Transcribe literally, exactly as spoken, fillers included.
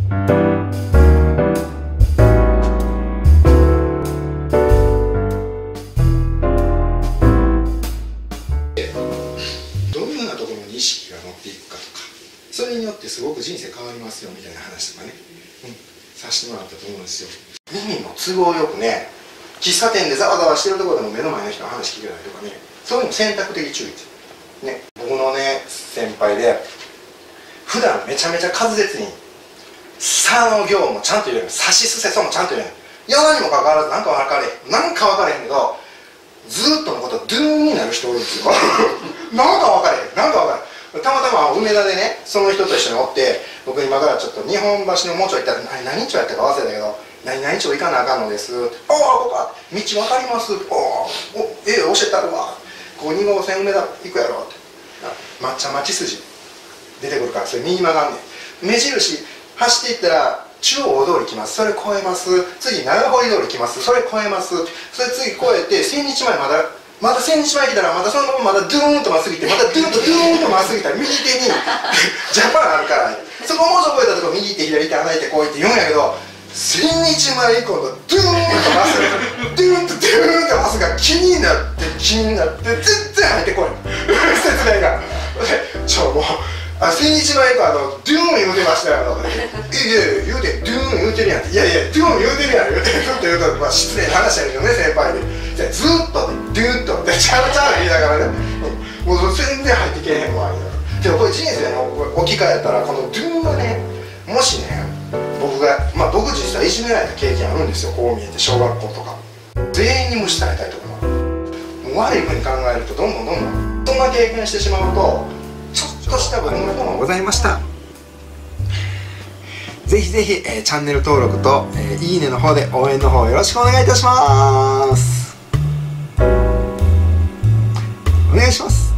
どういうふうなところに意識が乗っていくかとか、それによってすごく人生変わりますよみたいな話とかね、うん、させてもらったと思うんですよ。耳も都合よくね、喫茶店でざわざわしてるところでも目の前の人の話聞けたりとかね、そういうの選択的注意ね。僕のね先輩で普段めちゃめちゃ滑舌に「さ」の行もちゃんと言える、さしすせそもちゃんと言える、やにもかかわらずなんか分かれへんなんか分かれへんけどずっとのことドゥーンになる人おるんですよなんか分かれへんなんか分かれへん。たまたま梅田でねその人と一緒におって、僕今からちょっと日本橋のもうちょい行ったら何何町やったか忘れたけど「何々町行かなあかんのです」って「ああここか道分かります」「おおええ教えたるわ」「ここに号線梅田行くやろ」って「抹茶町筋出てくるからそれ右曲がんねん、目印走っていったら中央大通り来ます、それ越えます、次長堀通り来ます、それ越えます、それ次越えて千日前まだまだ千日前来たらまたそのまままだドゥーンとまっすぐ行ってまたドゥーンとドゥーンとまっすぐ行ったら右手にジャパンあるからそこもうちょっと越えたとこ右手左手離れてこう行って言うんやけど、千日前以降のドゥーンとまっすぐドゥーンとドゥーンとまっすぐが気になって気になって全然入ってこい説明がちょもうあ、千日前以降あのドゥーン言うてましたよ。いやいや言うてドゥーン言うてるやんって、いやいやドゥーン言うてるやん言うてずっと言うと、まあ失礼な話やけどね先輩に。じゃずっとねドゥーンとでちゃうちゃう言いながらね、もう全然入ってけえへんわ言いながら。でもこれ人生の置き換えたらこのドゥーンがね、もしね僕がまあ僕実際いじめられた経験あるんですよ。こう見えて小学校とか全員に無視されたりとか、もう悪いふうに考えるとどんどんどんどんそんな経験してしまうとちょっとした僕のこともございました。ぜひぜひ、えー、チャンネル登録と、えー、いいねの方で応援の方よろしくお願いいたします。お願いします。